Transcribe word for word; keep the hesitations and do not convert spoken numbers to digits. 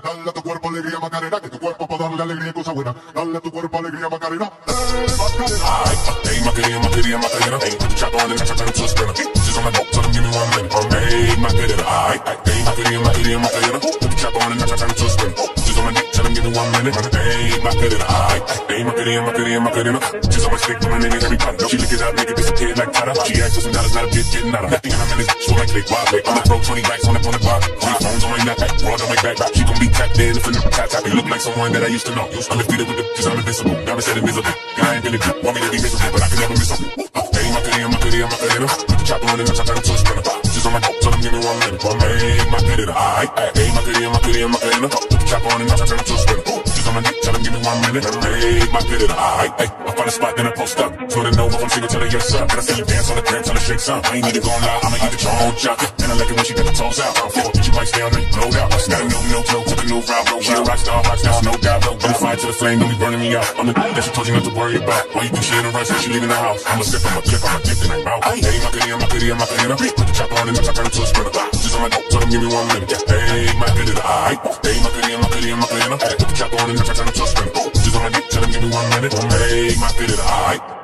Dale a tu cuerpo alegría, Macarena, que tu cuerpo para darle alegría y cosas buenas. Dale a tu cuerpo alegría, Macarena. ¡Eh, Macarena! Hey, Macarena, Macarena, Macarena. Hey, put the chopper on and I turn it to a sprinter. She's on my dope, tell them give me one minute. I'm hey, Macarena. Hey, Macarena, Macarena, Macarena. Put the chopper on and I turn it to a sprinter. She's on my dick, tell them give me one minute. Hey, Macarena. Hey, Macarena, Macarena, Macarena. She's on my stick, my name is everybody. She lick it up, make it disappear like Tata. She asks for some dollars, not a bitch getting out of. Nothing and I'm in this bitch, like click, wild click. I'ma throw twenty racks on that on the bar. Three phones on my neck, broad on my back. She gon' be tapped in if a nigga tap tap. You look like someone that I used to know. I'm defeated with the cause I'm invincible. Never said invisible. I ain't really good. Want me to be miserable, but I can never miss them. Hey, Macarena, Macarena, Macarena. Put the chopper on and I turn it to a sprinter. She's on my dope, tell them give me one minute. I'm hey, Macarena. Hey, Macarena, Macarena, Macarena. Put the chopper on and I turn it to a sprinter. She's on my dick, tell them give me one minute. Hey, Macarena. Hey, I find a spot, then I post up. So they know if I'm single, tell her yes, sir. And I see you dance on the gram, tell her shake some. I ain't need to go lie, I'ma eat the your own chop. And I like it when she got the toes out. I'm full, she bites down, no doubt. Got a new milk, no with a new route, no she a rock star, rock star, no doubt. No doubt. Fire to the flame, don't be burning me out. I'm the that she told you not to worry about. Why you think she in a rush when she leaving the house? I'm a sip, I'm a clip, I'm a dip, and I'm out. Hey, Macarena, Macarena, Macarena. Put the chopper on and I turn it to a sprinter. She's on my dope, tell them give me one minute. Hey, Macarena. Hey, Macarena, Macarena, Macarena. Put the chopper on and I turn it to a sprinter. She's on my dick, tell them give me one minute. Hey, Macarena.